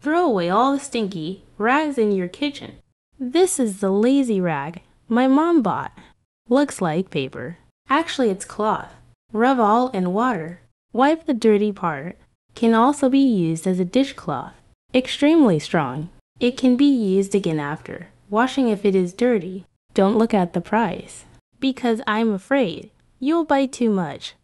Throw away all the stinky rags in your kitchen. This is the lazy rag my mom bought. Looks like paper. Actually, it's cloth. Rub all in water. Wipe the dirty part. Can also be used as a dishcloth. Extremely strong. It can be used again after washing if it is dirty. Don't look at the price, because I'm afraid you'll buy too much.